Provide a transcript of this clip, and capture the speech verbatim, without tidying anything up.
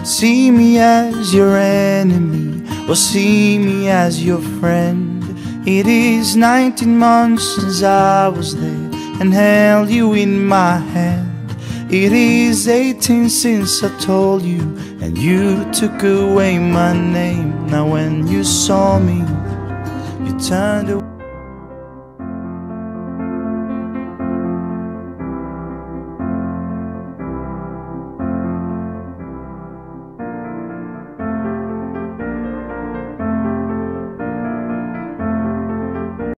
see me as your enemy or see me as your friend. It is nineteen months since I was there and held you in my hand. It is eighteen since I told you and you took away my name. Now when you saw me, you turned away.